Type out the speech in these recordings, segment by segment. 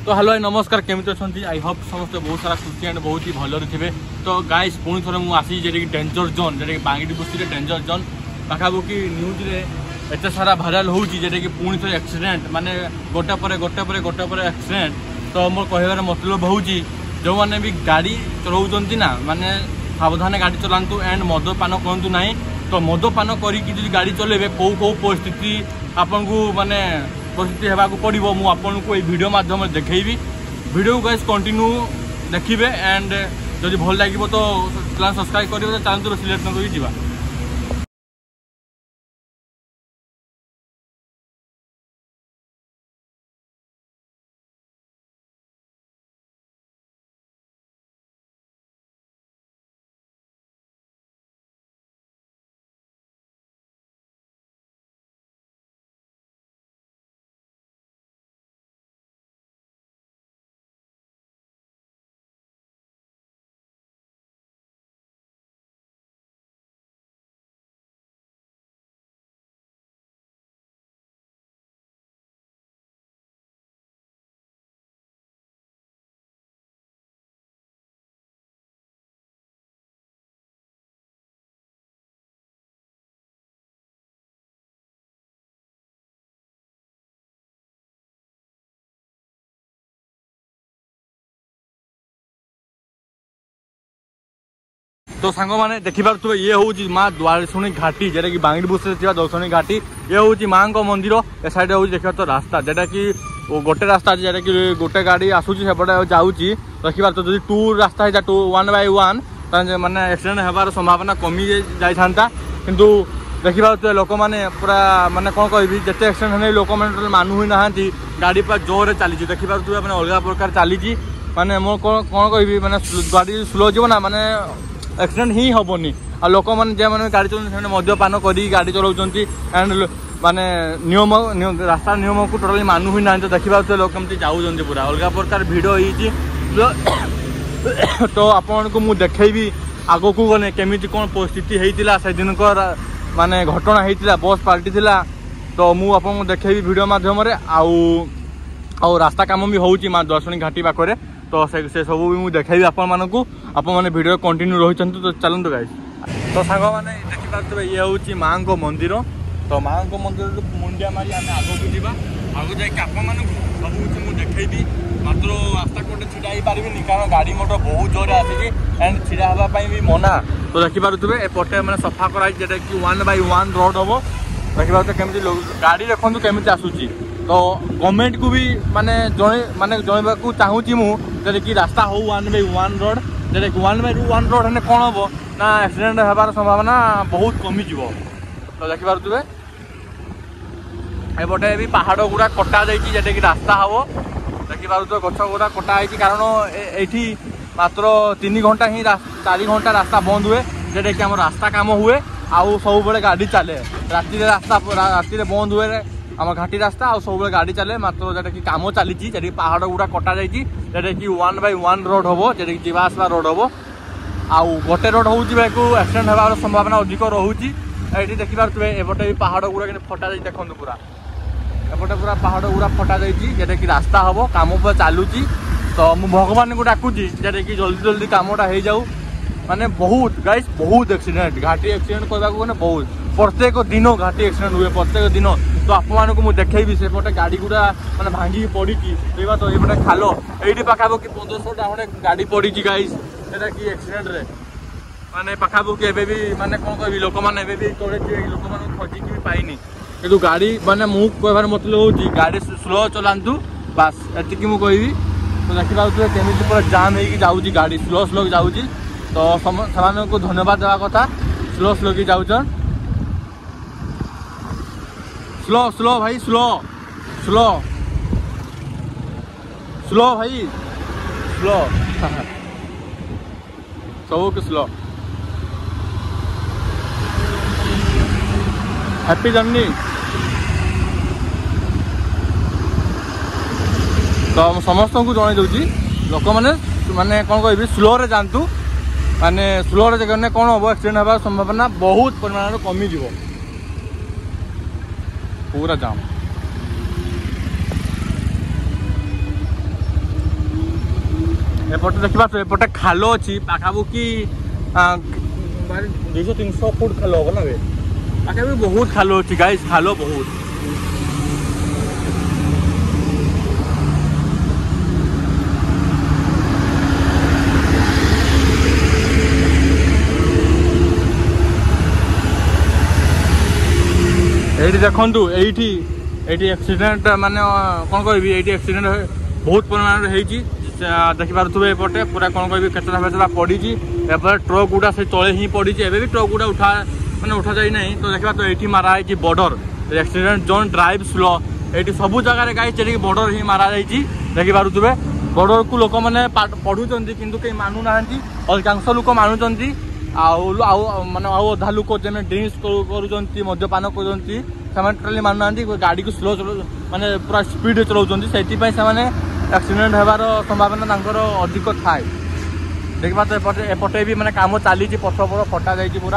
तो हेलो नमस्कार केमिति अछंती आई होप समस्त बहुत सारा खुशी एंड बहुत ही भलरे थे। तो गाइस पुणी थोड़े मुझे आसी जेटे डेंजर जोन जेटे बांगीटी बस्ती डेंजर जोन पाखापाखि न्यूज रे एत सारा भाइराल होउची जेटे कि पुणी थे एक्सीडेंट माने गोटे पर एक्सीडेंट। तो मोर कहबार मतलब होउची जो माने भी गाड़ी चलाउचंती ना माने सावधान गाड़ी चलांतु एंड मदपान करंतु नहीं। तो मदपान करी गाड़ी चलेबे कौ परिस्थिति आपन को माने परिस्थिति होगा पड़ो मुझे आपको ये वीडियो माध्यम देखी वीडियो गाइस कंटिन्यू देखिए एंड जब भल लगे तो चैनल सब्सक्राइब करेंगे तो चलते सिलेक्ट करके जीवा। तो सांग मैंने देखिपे ये हूँ माँ द्वारशुणी घाटी जेटा कि बांगीटी बुस्ती द्वारशुणी घाटी ये हूँ माँ को मंदिर ए साइड हूँ देखा तो रास्ता जेटा कि गोटे रास्ता जेटा कि गोटे गाड़ी आसूची सेपटे जाऊँगी देखिए तो जो टू रास्ता है टू 1/1 माने एक्सीडेंट होबार संभावना कमी जाता किंतु देखिए तो लोक मैंने पूरा माने कौन कह जिते एक्सीडेंट होने लोक मैंने मानु ही ना गाड़ी पूरा जोर चली देखिए मैंने अलग प्रकार चली माने मो कौन कह मैंने गाड़ी स्लो जीव ना माने एक्सीडेंट ही हेनी आ लोक मैंने जो मैंने गाड़ी चलाते मद्यपान कर गाड़ी चलाउंट एंड माने नियम रास्ता नियम को टोटाली मानु ही ना देखिए लोक कमी जाऊँच पूरा अलग प्रकार भिड़ हो तो आपन को मुझे देखी आग को गले केमी कौन परिस्थिति होता से दिन को माने घटना होता बस पलटि तो मुझे आपको देखी वीडियो मध्यम आउ रास्ता काम भी होची माँ द्वारशुणी घाटी पाखे तो से सब भी मुझे देखी आप मैंने वीडियो कंटिन्यू रही तो चलते गाइस। तो सांग मैंने देखिपे ये हूँ माँ को मंदिर तो माँ को मंदिर मुंडिया मारी आम आग को जावा आगे जाकि सब मुझे देखी मात्र रास्ता कोटे छिड़ा ही पारिनी कारण गाड़ी मोटर बहुत जोर आसी एंड छिड़ा हाँपाई भी मना। तो देखिपे एपटे मैंने सफा कराई जेटा कि 1/1 रोड हम देखिए केमी गाड़ी देखो केमी आसूची तो गवर्नमेंट को भी माने जनवा चाहूँगी मुझे कि रास्ता हो 1/1 रोड जेटा कि 1/1 रोड है कौन हम ना एक्सीडेंट होबार संभावना बहुत कमिज। तो देखिपे एपटे भी पहाड़ गुड़ा कटा जेटा कि रास्ता हम देखिए गछ गुड़ा कटा कारण ये मात्र 3 घंटा ही 4 घंटा रास्ता बंद हुए जेटा कि आम रास्ता काम हुए आउ सब गाड़ी चले राति रास्ता राति बंद हुए आम घाटी रास्ता आ सब गाड़ी चले मात्र जेटा कि काम चली पहाड़ गुड़ा कटा जेटा कि 1/1 रोड हम जेटा कि जावासवा रोड हम आउ गोटे रोड हूँ एक्सीडेंट होबार संभावना अधिक रोचे ये देखिपे एपटे भी पहाड़ गुड़ा फटा देखो पूरा एपटे पूरा पहाड़ गुड़ा फटा जेटा कि रास्ता हम काम पूरा चलुची। तो मु भगवान को डाकुची जेटा कि जल्दी जल्दी कामटा हो जाऊ माने बहुत गाइस बहुत एक्सीडेंट घाटी एक्सीडेंट कहवाक गले बहुत प्रत्येक दिन घाटी एक्सीडेंट हुए प्रत्येक दिन। तो आपको मुझे देखी सेपटे गाड़ी गुड़ा मैंने भांगी पड़ी तो ये खाल ये पाखापाखि 1500टा खंडे गाड़ी पड़ी गाइस जेटा कि एक्सीडेंट रे माने पाखापाखि एबे भी माने कौन कह लोक मैंने लोक मान खोजिकी भी पाइनी कि गाड़ी माने मुझे कहबार मतलब हूँ गाड़ी स्लो चलांतु बास एतिकी मुझे कहबी। तो देखिए केमी पूरा जाम हो जाऊँगी गाड़ी स्लो स्लो जाऊँगी तो को धन्यवाद देवा कथा स्लो स्लो की जाऊन स्लो स्लो भाई स्लो स्लो स्लो भाई स्लो सब स्लो हैप्पी जर्नी। तो समस्त को जन दूसरी लोक मैंने कौन कह स्लो रे जातु माने स्लो रे जगह कौन हम एक्सीडेंट होबार संभावना बहुत परिमाण कमिज पूरा जाम। एपटे देखा तो एपटे खाल अच्छी पाखापाखि 200-300 फुट खाल हम ना पाखापाखि बहुत खाल अच्छी गाइस खाल बहुत ये देखु ये एक्सीडेंट माने कौन कह एक्सीडेंट बहुत परिमाण देखिपे एपटे पूरा कौन कह केचरा फेचरा पड़ी ट्रक गुड़ा से तले ही पड़ी भी ट्रक गुड़ा उठा मैंने उठा जाए ना तो देखा तो ये माराई border accident zone drive slow ये सब जगह गाई चलिए बॉर्डर ही मारा देखिपे बॉर्डर को लोक मैंने पढ़ुं किंतु कहीं मानुना अधिकांश लोक मानुंट माने अधा लोक ड्रिंक्स कर मद्यपान कर टोटाली मानुना गाड़ी को स्लो माने पूरा स्पीड चलाउछन्ती से एक्सीडेंट होबार संभावना अधिक थाए देखा तो एपटे भी माने काम चली पथ पथ फटा जाइए पूरा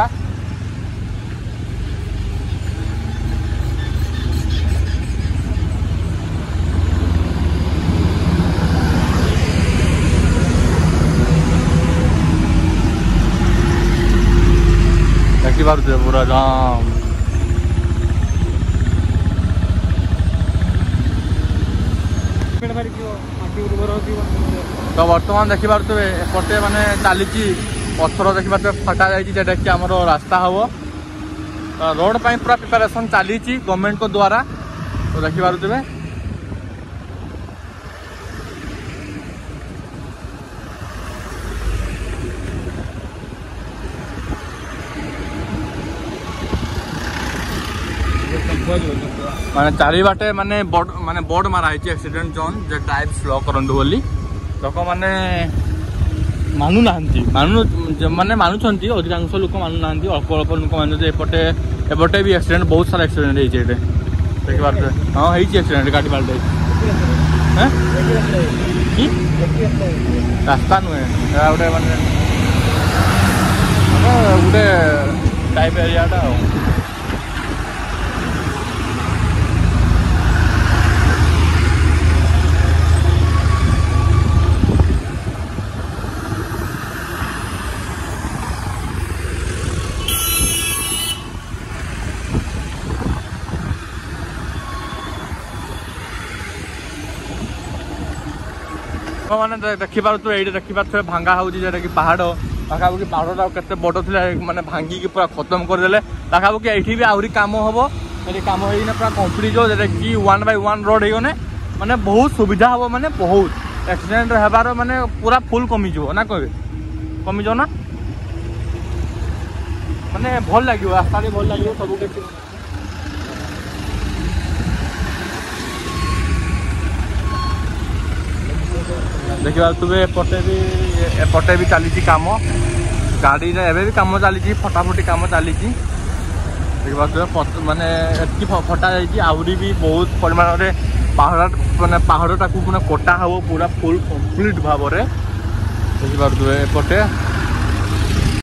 पूरा जाम तो बर्तमान देखिपे एपटे माने चली पथर देखिपे फटा जाटा कि आम रास्ता हम रोड पर पूरा प्रिपेरेसन चली गवर्नमेंट को द्वारा तो देखिपे माने चारि बाटे माने बोर्ड मारा है एक्सीडेंट जोन जे ड्राइव स्लो करंतु बोली लोक माने मानु नाहंती माने मानुछंती अधिकांश लोक मानु नाहंती अल्प अल्प लोक मानु एपटे एपटे भी एक्सीडेंट बहुत सारा एक्सीडेंट होई छै देखि बात हां होई छै एक्सीडेंट गाड़ी पलटे हैं की रास्ता नुए गोटे माने गोटे टाइप एरियाटा मैंने देखिपे ये देखिपे भांगा होता कि पहाड़ पाखापाखि पहाड़ा के बड़ थी मैंने भांगिकी पूरा खत्म करदे पाखापाखि ये भी आहरी कम हम ये कम हो पूरा कम्प्लीट हो कि 1/1 रोड होने माने बहुत सुविधा हम माने बहुत एक्सीडेंट होबार माने पूरा फुल कमिज ना कहे कमिज ना माने भल लगे रास्ता भल लगे सब देखा तुवे एपटे भी चली कम गाड़ी एवं भी कम चली फटाफटी कम चली देखा माने फटा जाऊरी भी बहुत परिमाण में पहाड़ मैंने पहाड़टा को कटा हम पूरा फुल कम्प्लीट भाव में देखिपे एपटे